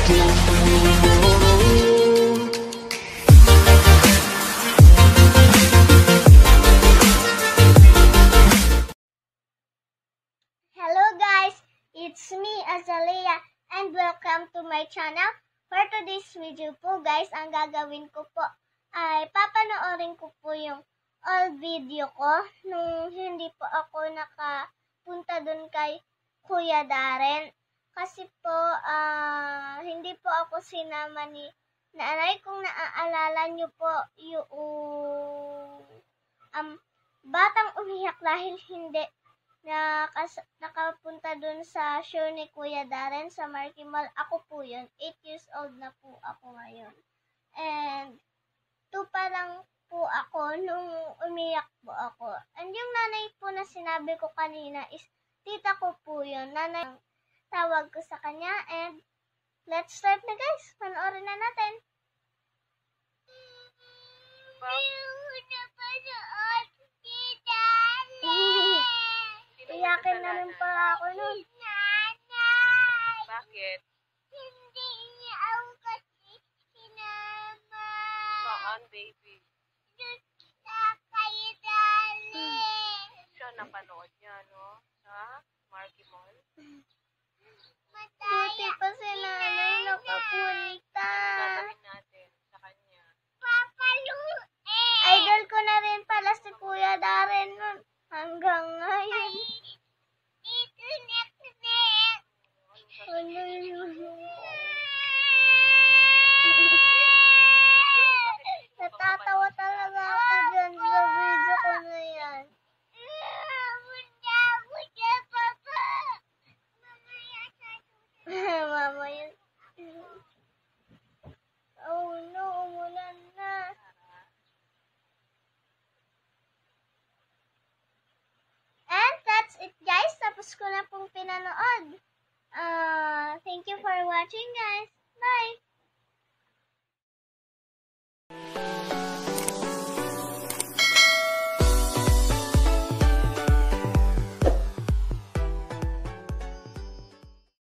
Hello guys, it's me Azalea and welcome to my channel. For today's video po guys, ang gagawin ko po ay papanoorin ko po yung old video ko nung hindi po ako nakapunta dun kay Kuya Darren. Kasi po hindi po ako sinama ni nanay. Kung naaalala nyo po yung batang umiyak dahil hindi nakapunta dun sa show ni Kuya Darren sa Marky Mall. Ako po yun. 8 years old na po ako ngayon. And 2 pa lang po ako nung umiyak po ako. And yung nanay po na sinabi ko kanina is tita ko po yun. Nanay ang tawag ko sa kanya. And let's start na guys. Panoorin na natin. Iyakin na rin pala ako nun. Bakit? Hindi niya ako kasi sinama. Saan, baby? Sa kayo dali. Siya napanood niya, no? Sa Marky Mall? Buti pa si nanay nakapunta. Ano gagawin natin sa kanya? Idol ko na rin pala si Kuya Darren nun. Hanggang ngayon. Ano yun? Natatawa talaga ako dyan sa video ko na yan. Mama yun. Oh no, umulan na. And that's it guys. Tapos ko na pong pinanood. Thank you for watching guys. Bye!